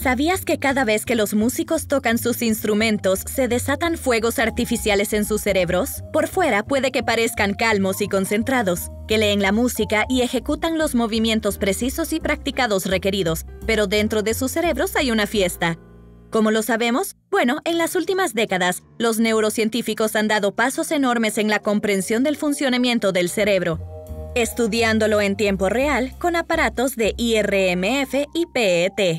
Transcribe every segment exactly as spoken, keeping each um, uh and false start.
¿Sabías que cada vez que los músicos tocan sus instrumentos, se desatan fuegos artificiales en sus cerebros? Por fuera puede que parezcan calmos y concentrados, que leen la música y ejecutan los movimientos precisos y practicados requeridos, pero dentro de sus cerebros hay una fiesta. ¿Cómo lo sabemos? Bueno, en las últimas décadas, los neurocientíficos han dado pasos enormes en la comprensión del funcionamiento del cerebro, estudiándolo en tiempo real con aparatos de I R M F y P E T.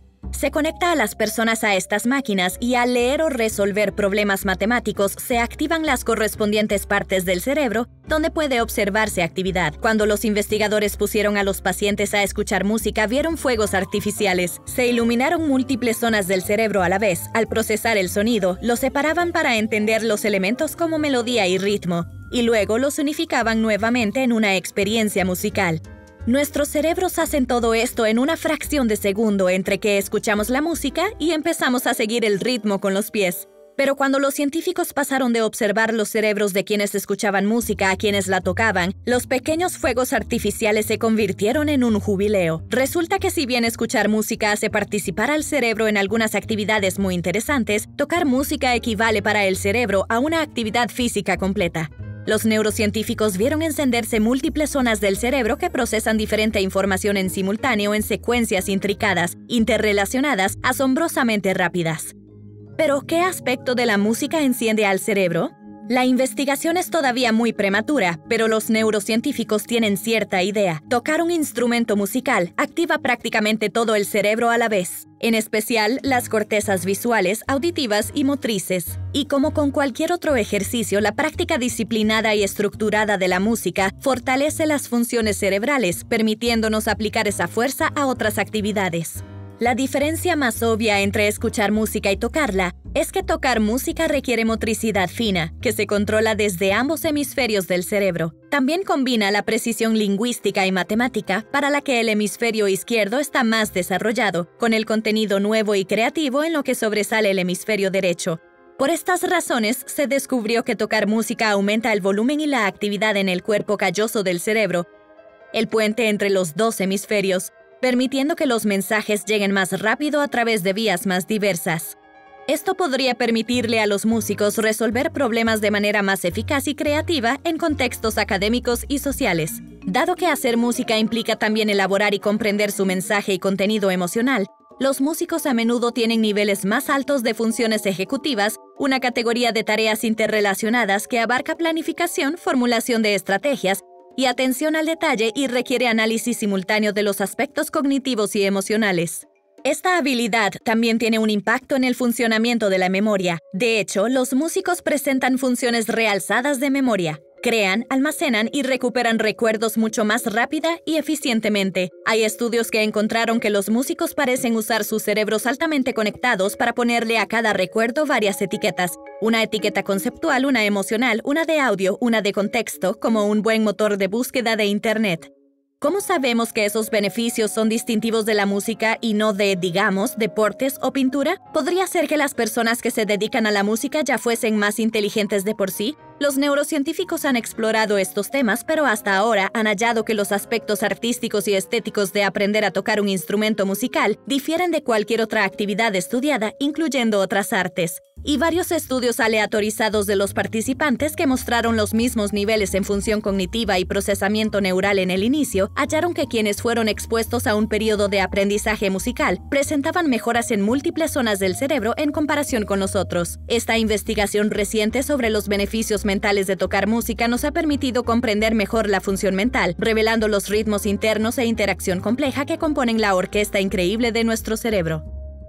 Se conecta a las personas a estas máquinas y al leer o resolver problemas matemáticos se activan las correspondientes partes del cerebro donde puede observarse actividad. Cuando los investigadores pusieron a los pacientes a escuchar música, vieron fuegos artificiales. Se iluminaron múltiples zonas del cerebro a la vez. Al procesar el sonido, los separaban para entender los elementos como melodía y ritmo, y luego los unificaban nuevamente en una experiencia musical. Nuestros cerebros hacen todo esto en una fracción de segundo entre que escuchamos la música y empezamos a seguir el ritmo con los pies. Pero cuando los científicos pasaron de observar los cerebros de quienes escuchaban música a quienes la tocaban, los pequeños fuegos artificiales se convirtieron en un jubileo. Resulta que si bien escuchar música hace participar al cerebro en algunas actividades muy interesantes, tocar música equivale para el cerebro a una actividad física completa. Los neurocientíficos vieron encenderse múltiples zonas del cerebro que procesan diferente información en simultáneo en secuencias intricadas, interrelacionadas, asombrosamente rápidas. ¿Pero qué aspecto de la música enciende al cerebro? La investigación es todavía muy prematura, pero los neurocientíficos tienen cierta idea. Tocar un instrumento musical activa prácticamente todo el cerebro a la vez, en especial las cortezas visuales, auditivas y motrices. Y como con cualquier otro ejercicio, la práctica disciplinada y estructurada de la música fortalece las funciones cerebrales, permitiéndonos aplicar esa fuerza a otras actividades. La diferencia más obvia entre escuchar música y tocarla es que tocar música requiere motricidad fina, que se controla desde ambos hemisferios del cerebro. También combina la precisión lingüística y matemática, para la que el hemisferio izquierdo está más desarrollado, con el contenido nuevo y creativo en lo que sobresale el hemisferio derecho. Por estas razones, se descubrió que tocar música aumenta el volumen y la actividad en el cuerpo calloso del cerebro, el puente entre los dos hemisferios, permitiendo que los mensajes lleguen más rápido a través de vías más diversas. Esto podría permitirle a los músicos resolver problemas de manera más eficaz y creativa en contextos académicos y sociales. Dado que hacer música implica también elaborar y comprender su mensaje y contenido emocional, los músicos a menudo tienen niveles más altos de funciones ejecutivas, una categoría de tareas interrelacionadas que abarca planificación, formulación de estrategias y atención al detalle y requiere análisis simultáneo de los aspectos cognitivos y emocionales. Esta habilidad también tiene un impacto en el funcionamiento de la memoria. De hecho, los músicos presentan funciones realzadas de memoria. Crean, almacenan y recuperan recuerdos mucho más rápida y eficientemente. Hay estudios que encontraron que los músicos parecen usar sus cerebros altamente conectados para ponerle a cada recuerdo varias etiquetas. Una etiqueta conceptual, una emocional, una de audio, una de contexto, como un buen motor de búsqueda de Internet. ¿Cómo sabemos que esos beneficios son distintivos de la música y no de, digamos, deportes o pintura? ¿Podría ser que las personas que se dedican a la música ya fuesen más inteligentes de por sí? Los neurocientíficos han explorado estos temas, pero hasta ahora han hallado que los aspectos artísticos y estéticos de aprender a tocar un instrumento musical difieren de cualquier otra actividad estudiada, incluyendo otras artes. Y varios estudios aleatorizados de los participantes que mostraron los mismos niveles en función cognitiva y procesamiento neural en el inicio, hallaron que quienes fueron expuestos a un periodo de aprendizaje musical presentaban mejoras en múltiples zonas del cerebro en comparación con los otros. Esta investigación reciente sobre los beneficios mentales de tocar música nos ha permitido comprender mejor la función mental, revelando los ritmos internos e interacción compleja que componen la orquesta increíble de nuestro cerebro.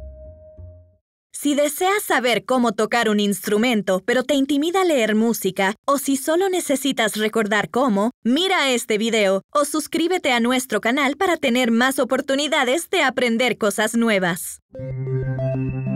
Si deseas saber cómo tocar un instrumento, pero te intimida leer música, o si solo necesitas recordar cómo, mira este video o suscríbete a nuestro canal para tener más oportunidades de aprender cosas nuevas.